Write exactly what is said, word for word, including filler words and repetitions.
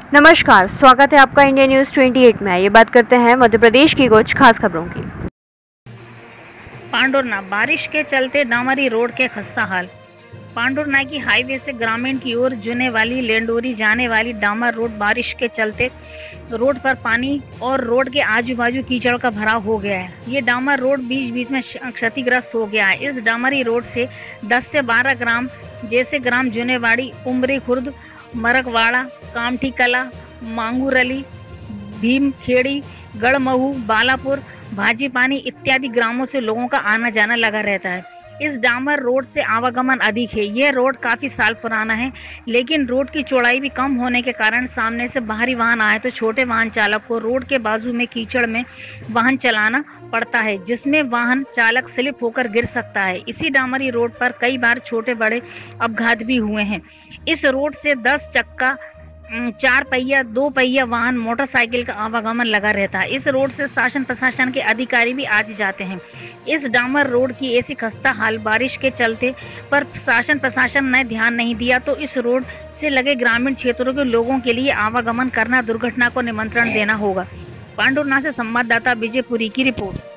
नमस्कार, स्वागत है आपका इंडिया न्यूज अट्ठाईस में। ये बात करते हैं मध्य प्रदेश की कुछ खास खबरों की। पांडुरना, बारिश के चलते डामरी रोड के खस्ता हाल। पांडुरना की हाईवे से ग्रामीण की ओर जुने वाली लेंडोरी जाने वाली डामर रोड बारिश के चलते रोड पर पानी और रोड के आजू बाजू कीचड़ का भराव हो गया है। ये डामर रोड बीच बीच में क्षतिग्रस्त हो गया है। इस डामरी रोड से दस से बारह ग्राम जैसे ग्राम जुनेवाड़ी, उमरी खुर्द, मरकवाड़ा, कामठी कला, मांगूरली, भीमखेड़ी, गढ़महू, बालापुर, भाजीपानी इत्यादि ग्रामों से लोगों का आना जाना लगा रहता है। इस डामर रोड से आवागमन अधिक है। यह रोड काफी साल पुराना है, लेकिन रोड की चौड़ाई भी कम होने के कारण सामने से बाहरी वाहन आए तो छोटे वाहन चालक को रोड के बाजू में कीचड़ में वाहन चलाना पड़ता है, जिसमें वाहन चालक स्लिप होकर गिर सकता है। इसी डामरी रोड पर कई बार छोटे बड़े अपघात भी हुए हैं। इस रोड से दस चक्का, चार पहिया, दो पहिया वाहन, मोटरसाइकिल का आवागमन लगा रहता है। इस रोड से शासन प्रशासन के अधिकारी भी आते जाते हैं। इस डामर रोड की ऐसी खस्ता हाल बारिश के चलते पर शासन प्रशासन ने ध्यान नहीं दिया तो इस रोड से लगे ग्रामीण क्षेत्रों के लोगों के लिए आवागमन करना दुर्घटना को निमंत्रण देना होगा। पांडुरना से संवाददाता विजयपुरी की रिपोर्ट।